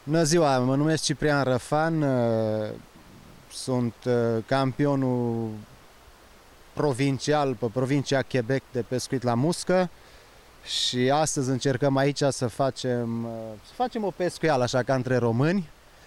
Bună ziua, mă numesc Ciprian Răfan, sunt campionul provincial pe provincia Quebec de pescuit la muscă și astăzi încercăm aici să facem o pescuială așa ca între români,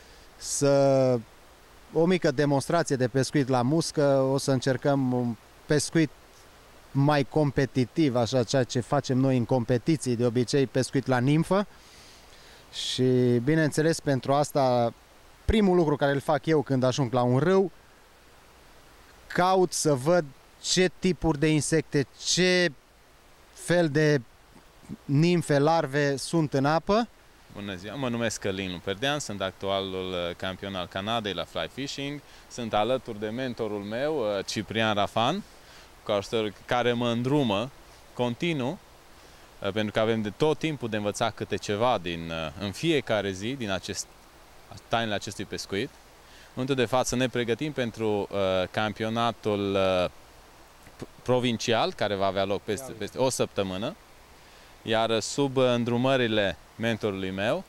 o mică demonstrație de pescuit la muscă. O să încercăm un pescuit mai competitiv, așa ceea ce facem noi în competiții, de obicei pescuit la nimfă. Și bineînțeles, pentru asta primul lucru care îl fac eu când ajung la un râu, caut să văd ce tipuri de insecte, ce fel de nimfe, larve sunt în apă. Bună ziua, mă numesc Călin Luperdean, sunt actualul campion al Canadei la fly fishing. Sunt alături de mentorul meu, Ciprian Răfan, care mă îndrumă continuu, pentru că avem de tot timpul de învățat câte ceva în fiecare zi din tainele acestui pescuit. În momentul de față ne pregătim pentru campionatul provincial, care va avea loc peste o săptămână, iar sub îndrumările mentorului meu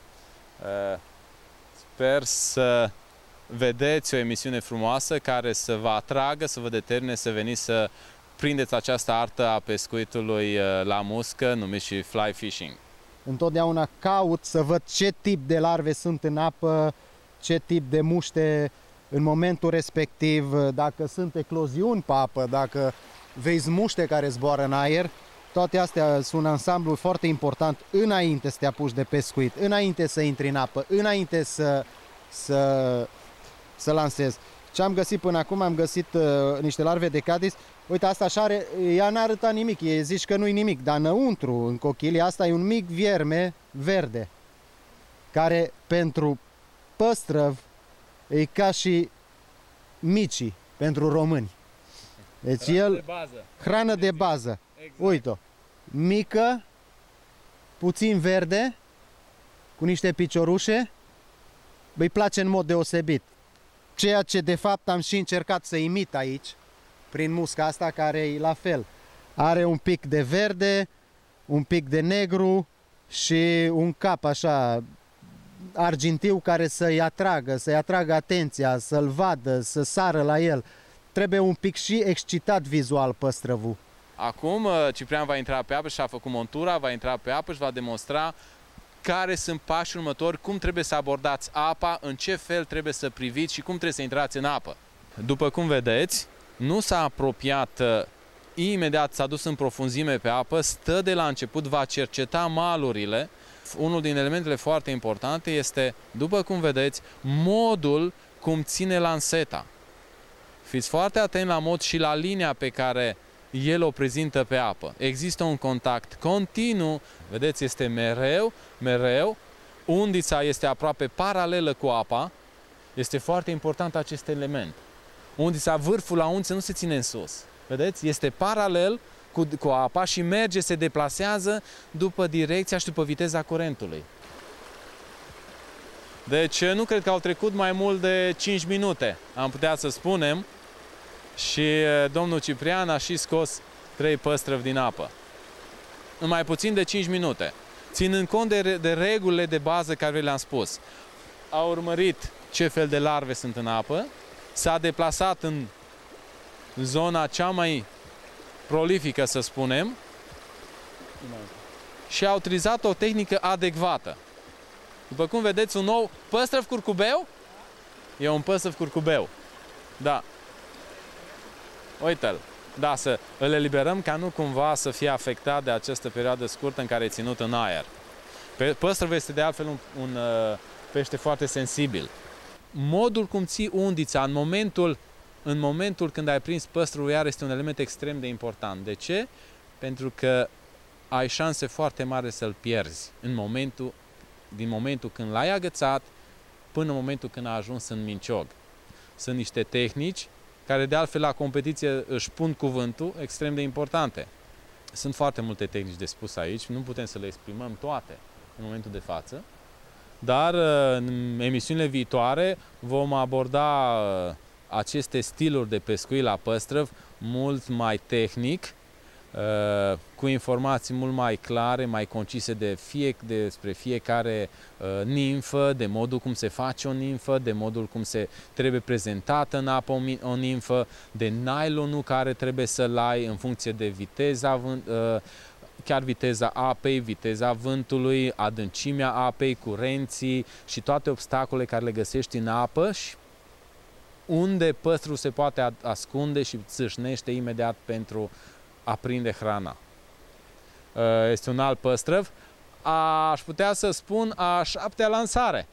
sper să vedeți o emisiune frumoasă care să vă atragă, să vă determine să veniți să prindeți această artă a pescuitului la muscă, numit și fly fishing. Întotdeauna caut să văd ce tip de larve sunt în apă, ce tip de muște în momentul respectiv, dacă sunt ecloziuni pe apă, dacă vezi muște care zboară în aer. Toate astea sunt un ansamblu foarte important înainte să te apuci de pescuit, înainte să intri în apă, înainte să lansezi. Ce am găsit până acum? Am găsit niște larve de Cadis. Uite, asta așa are, ea n-a arătat nimic, zici că nu-i nimic, dar înăuntru, în cochilie, asta e un mic vierme verde, care pentru păstrăv e ca și micii pentru români. Deci hrană de bază. Exact. Uite-o, mică, puțin verde, cu niște piciorușe, îi place în mod deosebit. Ceea ce de fapt am și încercat să imit aici, prin musca asta, care e la fel. Are un pic de verde, un pic de negru și un cap așa argintiu care să-i atragă atenția, să-l vadă, să sară la el. Trebuie un pic și excitat vizual păstrăvul. Acum Ciprian va intra pe apă și a făcut montura, va intra pe apă și va demonstra care sunt pașii următori, cum trebuie să abordați apa, în ce fel trebuie să priviți și cum trebuie să intrați în apă. După cum vedeți, nu s-a apropiat imediat, s-a dus în profunzime pe apă, stă de la început, va cerceta malurile. Unul din elementele foarte importante este, după cum vedeți, modul cum ține lanseta. Fiți foarte atenți la mod și la linia pe care el o prezintă pe apă. Există un contact continuu, vedeți, este mereu, undița este aproape paralelă cu apa. Este foarte important acest element. Undița, vârful la undiță nu se ține în sus. Vedeți? Este paralel cu apa și merge, se deplasează după direcția și după viteza curentului. Deci nu cred că au trecut mai mult de 5 minute, am putea să spunem, și domnul Ciprian a și scos 3 păstrăvi din apă. În mai puțin de 5 minute. Ținând cont de regulile de bază care le-am spus. A urmărit ce fel de larve sunt în apă, s-a deplasat în zona cea mai prolifică, să spunem, și a utilizat o tehnică adecvată. După cum vedeți, un nou păstrăv curcubeu? E un păstrăv curcubeu. Da. Uite-l. Da, să îl eliberăm ca nu cumva să fie afectat de această perioadă scurtă în care e ținut în aer. Păstrăvul este de altfel un pește foarte sensibil. Modul cum ții undița în momentul când ai prins păstrăvul iar este un element extrem de important. De ce? Pentru că ai șanse foarte mari să-l pierzi din momentul când l-ai agățat până în momentul când a ajuns în minciog. Sunt niște tehnici care de altfel la competiție își pun cuvântul, extrem de importante. Sunt foarte multe tehnici de spus aici, nu putem să le exprimăm toate în momentul de față, dar în emisiunile viitoare vom aborda aceste stiluri de pescuit la păstrăv mult mai tehnic, cu informații mult mai clare, mai concise despre fiecare nimfă, de modul cum se face o nimfă, de modul cum se trebuie prezentată în apă o nimfă, de nylonul care trebuie să-l ai în funcție de viteza, chiar viteza apei, viteza vântului, adâncimea apei, curenții și toate obstacole care le găsești în apă și unde păstrul se poate ascunde și țâșnește imediat pentru a prinde hrana. Este un alt păstrăv. Aș putea să spun a 7-a lansare.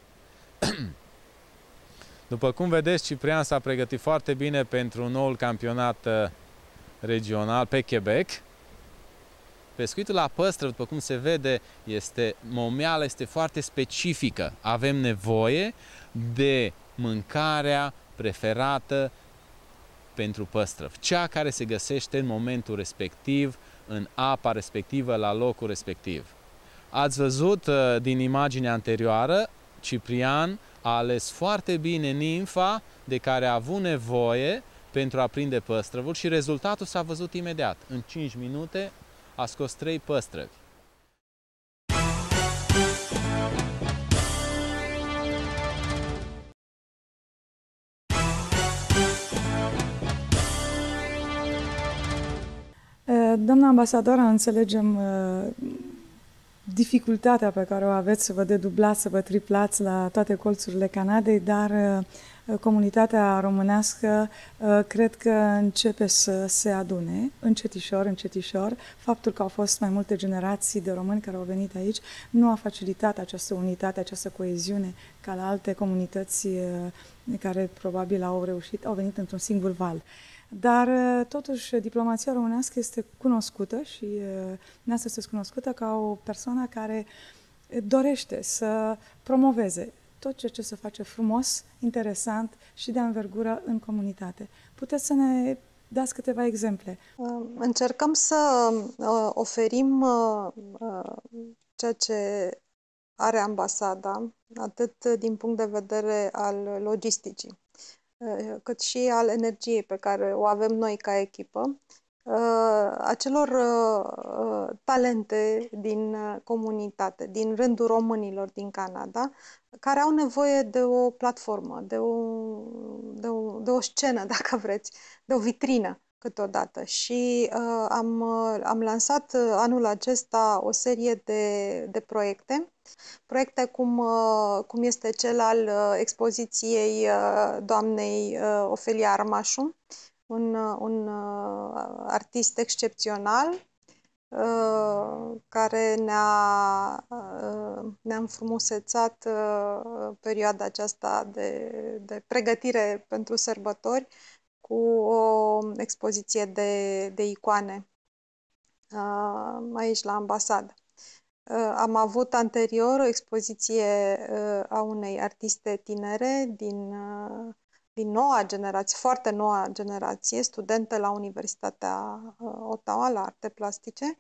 După cum vedeți, Ciprian s-a pregătit foarte bine pentru noul campionat regional pe Quebec. Pescuitul la păstrăv, după cum se vede, momeala este foarte specifică. Avem nevoie de mâncarea preferată pentru păstrăv, cea care se găsește în momentul respectiv, în apa respectivă, la locul respectiv. Ați văzut din imaginea anterioară, Ciprian a ales foarte bine nimfa de care a avut nevoie pentru a prinde păstrăvul și rezultatul s-a văzut imediat. În 5 minute a scos 3 păstrăvi. Doamna ambasador, înțelegem dificultatea pe care o aveți să vă dedublați, să vă triplați la toate colțurile Canadei, dar comunitatea românească cred că începe să se adune încetișor, încetișor. Faptul că au fost mai multe generații de români care au venit aici nu a facilitat această unitate, această coeziune ca la alte comunități care probabil au venit într-un singur val. Dar, totuși, diplomația românească este cunoscută și dumneavoastră sunteți cunoscută ca o persoană care dorește să promoveze tot ceea ce se face frumos, interesant și de anvergură în comunitate. Puteți să ne dați câteva exemple? Încercăm să oferim ceea ce are ambasada, atât din punct de vedere al logisticii, cât și al energiei pe care o avem noi ca echipă, acelor talente din comunitate, din rândul românilor din Canada, care au nevoie de o platformă, de o scenă, dacă vreți, de o vitrină câteodată. Și am lansat anul acesta o serie de proiecte cum este cel al expoziției doamnei Ofelia Armașu, un artist excepțional care ne-a înfrumusețat perioada aceasta de pregătire pentru sărbători cu o expoziție de icoane aici la ambasadă. Am avut anterior o expoziție a unei artiste tinere din noua generație, foarte noua generație, studentă la Universitatea Ottawa, la arte plastice,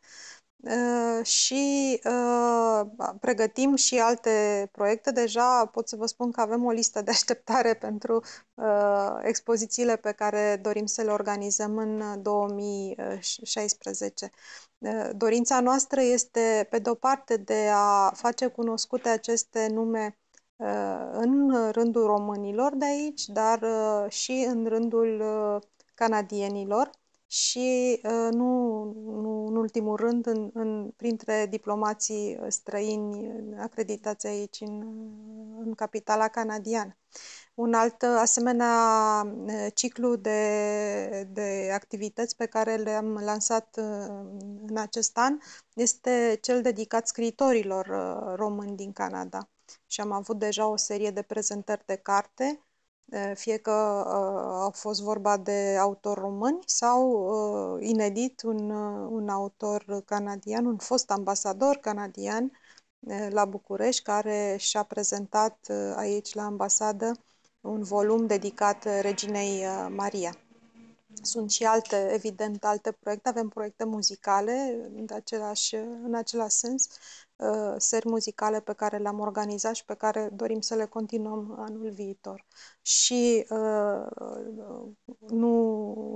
și pregătim și alte proiecte. Deja pot să vă spun că avem o listă de așteptare pentru expozițiile pe care dorim să le organizăm în 2016. Dorința noastră este, pe de-o parte, de a face cunoscute aceste nume în rândul românilor de aici, dar și în rândul canadienilor și, nu în ultimul rând, printre diplomații străini acreditați aici în capitala canadiană. Un alt asemenea ciclu de activități pe care le-am lansat în acest an este cel dedicat scriitorilor români din Canada. Și am avut deja o serie de prezentări de carte, fie că au fost vorba de autori români sau inedit un autor canadian, un fost ambasador canadian la București, care și-a prezentat aici la ambasadă un volum dedicat reginei Maria. Sunt și evident, alte proiecte. Avem proiecte muzicale în același sens, seri muzicale pe care le-am organizat și pe care dorim să le continuăm anul viitor. Și nu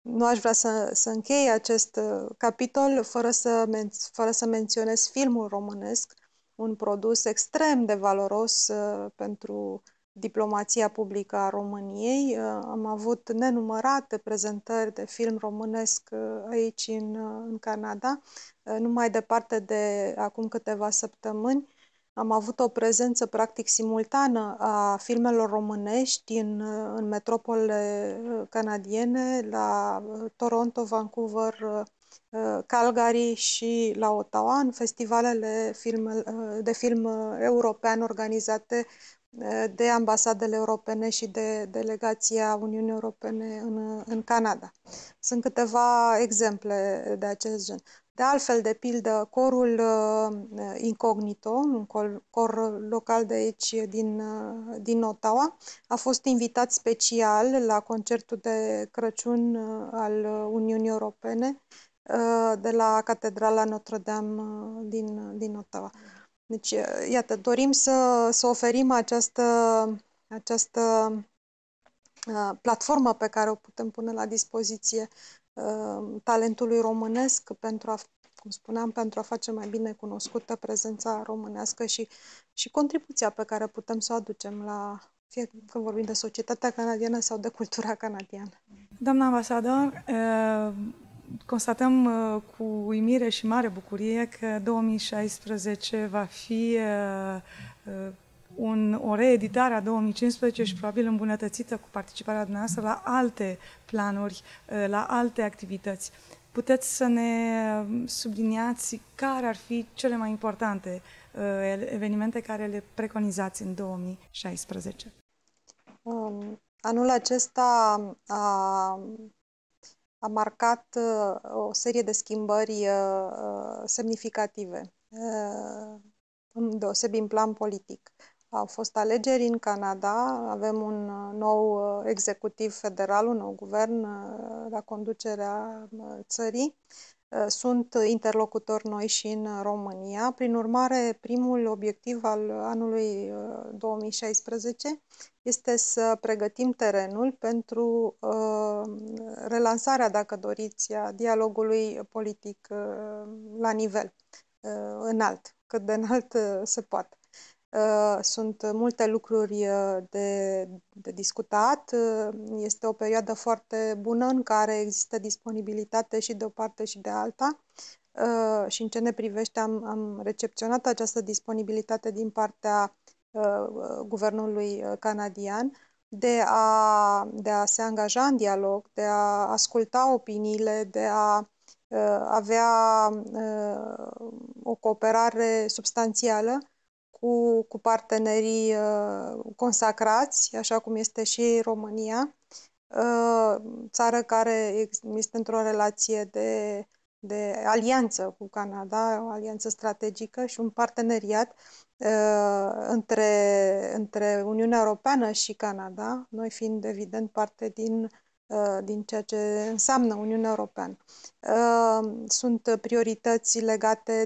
nu aș vrea să închei acest capitol fără să menționez filmul românesc, un produs extrem de valoros pentru diplomația publică a României. Am avut nenumărate prezentări de film românesc aici în Canada. Nu mai departe de acum câteva săptămâni am avut o prezență practic simultană a filmelor românești în metropole canadiene, la Toronto, Vancouver, Calgary și la Ottawa, în festivalele de film european organizate de ambasadele europene și de delegația Uniunii Europene în Canada. Sunt câteva exemple de acest gen. De altfel, de pildă, corul Incognito, un cor local de aici din Ottawa, a fost invitat special la concertul de Crăciun al Uniunii Europene de la Catedrala Notre-Dame din Ottawa. Deci, iată, dorim să oferim această platformă pe care o putem pune la dispoziție talentului românesc pentru a, cum spuneam, pentru a face mai bine cunoscută prezența românească și contribuția pe care putem să o aducem fie că vorbim de societatea canadiană sau de cultura canadiană. Doamna ambasador, constatăm cu uimire și mare bucurie că 2016 va fi o reeditare a 2015 și probabil îmbunătățită cu participarea dumneavoastră la alte planuri, la alte activități. Puteți să ne subliniați care ar fi cele mai importante evenimente care le preconizați în 2016? Anul acesta a marcat o serie de schimbări semnificative, deosebi în plan politic. Au fost alegeri în Canada, avem un nou executiv federal, un nou guvern la conducerea țării. Sunt interlocutori noi și în România. Prin urmare, primul obiectiv al anului 2016 este să pregătim terenul pentru relansarea, dacă doriți, a dialogului politic la nivel înalt, cât de înalt se poate. Sunt multe lucruri de discutat. Este o perioadă foarte bună în care există disponibilitate și de o parte și de alta. Și în ce ne privește am recepționat această disponibilitate din partea guvernului canadian de a se angaja în dialog, de a asculta opiniile, de a avea o cooperare substanțială cu partenerii consacrați, așa cum este și România, țară care este într-o relație de alianță cu Canada, o alianță strategică și un parteneriat între Uniunea Europeană și Canada, noi fiind evident parte din ceea ce înseamnă Uniunea Europeană. Sunt priorități legate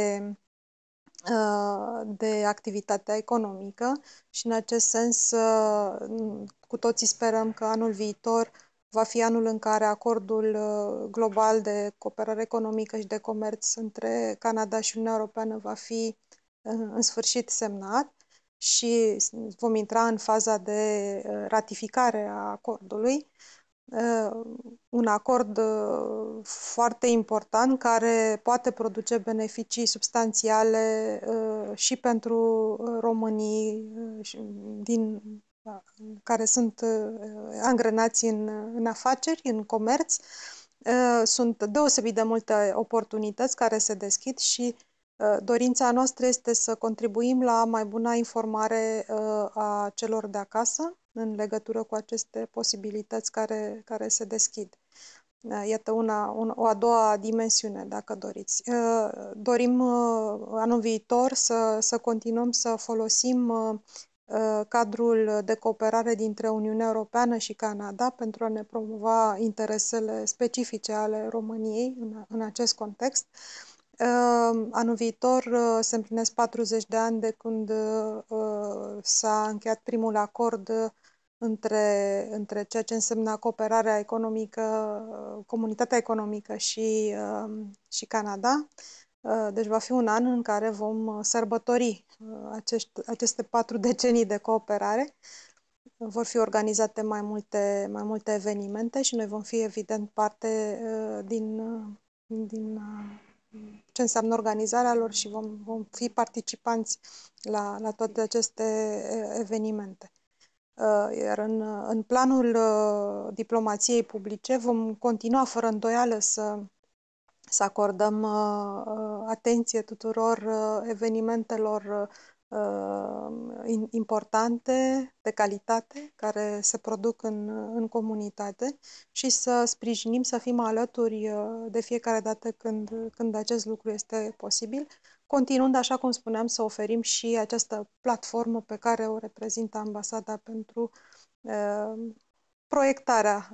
de activitatea economică și în acest sens cu toții sperăm că anul viitor va fi anul în care acordul global de cooperare economică și de comerț între Canada și Uniunea Europeană va fi în sfârșit semnat și vom intra în faza de ratificare a acordului. Un acord foarte important care poate produce beneficii substanțiale și pentru românii care sunt angrenați în afaceri, în comerț. Sunt deosebit de multe oportunități care se deschid și dorința noastră este să contribuim la mai bună informare a celor de acasă în legătură cu aceste posibilități care se deschid. Iată o a doua dimensiune, dacă doriți. Dorim anul viitor să continuăm să folosim cadrul de cooperare dintre Uniunea Europeană și Canada pentru a ne promova interesele specifice ale României în acest context. Anul viitor se împlinesc 40 de ani de când s-a încheiat primul acord între ceea ce însemna cooperarea economică, comunitatea economică și Canada. Deci va fi un an în care vom sărbători aceste 4 decenii de cooperare. Vor fi organizate mai multe evenimente și noi vom fi, evident, parte din ce înseamnă organizarea lor și vom fi participanți la toate aceste evenimente. Iar în planul diplomației publice vom continua fără îndoială să acordăm atenție tuturor evenimentelor importante, de calitate, care se produc în comunitate și să sprijinim, să fim alături de fiecare dată când acest lucru este posibil, continuând, așa cum spuneam, să oferim și această platformă pe care o reprezintă ambasada pentru proiectarea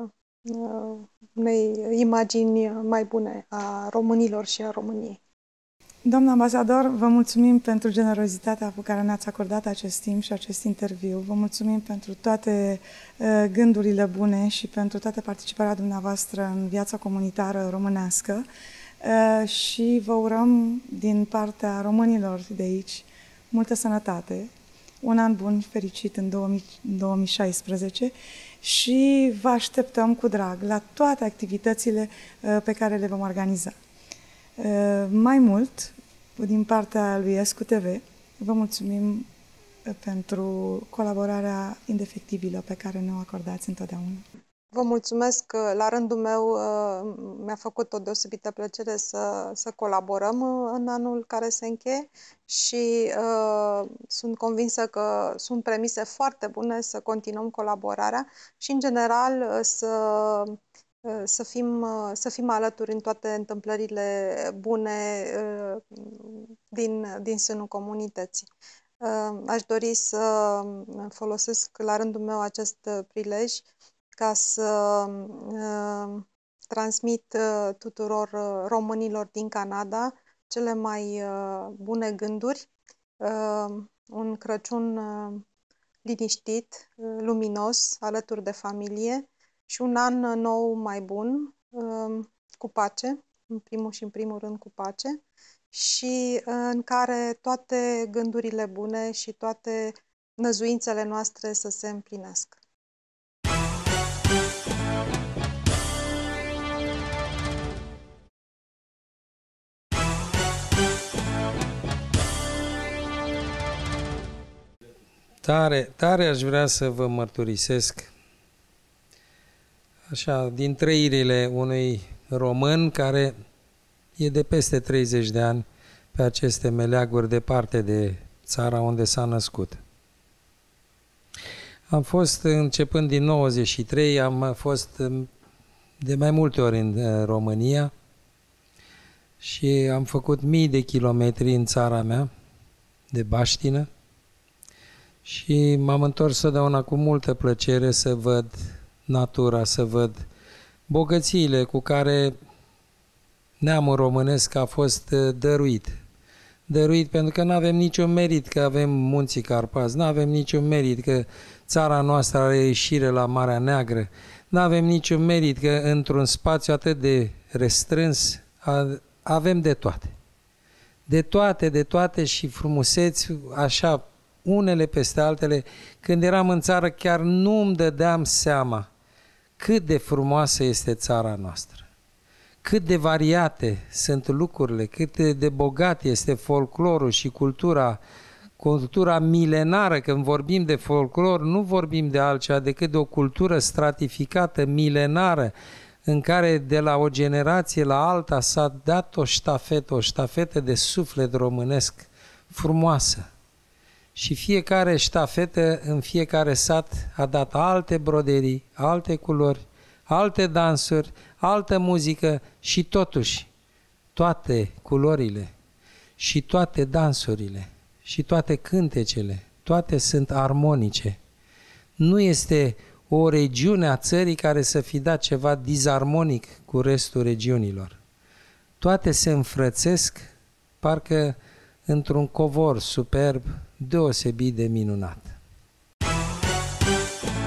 unei imagini mai bune a românilor și a României. Doamna ambasador, vă mulțumim pentru generozitatea cu care ne-ați acordat acest timp și acest interviu. Vă mulțumim pentru toate gândurile bune și pentru toată participarea dumneavoastră în viața comunitară românească și vă urăm din partea românilor de aici multă sănătate, un an bun fericit în 2016 și vă așteptăm cu drag la toate activitățile pe care le vom organiza. Mai mult, din partea lui Escu TV, vă mulțumim pentru colaborarea indefectivilă pe care ne-o acordați întotdeauna. Vă mulțumesc, la rândul meu mi-a făcut o deosebită plăcere să colaborăm în anul care se încheie și sunt convinsă că sunt premise foarte bune să continuăm colaborarea și, în general, să fim alături în toate întâmplările bune din sânul comunității. Aș dori să folosesc la rândul meu acest prilej ca să transmit tuturor românilor din Canada cele mai bune gânduri, un Crăciun liniștit, luminos, alături de familie și un an nou mai bun, cu pace, în primul rând cu pace, și în care toate gândurile bune și toate năzuințele noastre să se împlinească. Tare aș vrea să vă mărturisesc, așa, din trăirile unui român care e de peste 30 de ani pe aceste meleaguri departe de țara unde s-a născut. Am fost, începând din 93, am fost de mai multe ori în România și am făcut mii de kilometri în țara mea, de baștină, și m-am întors totdeauna cu multă plăcere să văd natura, să văd bogățiile cu care neamul românesc a fost dăruit. Dăruit pentru că nu avem niciun merit că avem munții Carpați, nu avem niciun merit că țara noastră are ieșire la Marea Neagră, nu avem niciun merit că într-un spațiu atât de restrâns avem de toate. De toate și frumuseți, așa, unele peste altele. Când eram în țară chiar nu îmi dădeam seama cât de frumoasă este țara noastră, cât de variate sunt lucrurile, cât de bogat este folclorul și cultura milenară. Când vorbim de folclor, nu vorbim de altceva decât de o cultură stratificată, milenară, în care de la o generație la alta s-a dat o ștafetă de suflet românesc frumoasă. Și fiecare ștafetă în fiecare sat a dat alte broderii, alte culori, alte dansuri, altă muzică și totuși toate culorile și toate dansurile și toate cântecele, toate sunt armonice. Nu este o regiune a țării care să fi dat ceva disarmonic cu restul regiunilor. Toate se înfrățesc parcă într-un covor superb, deosebit de minunat.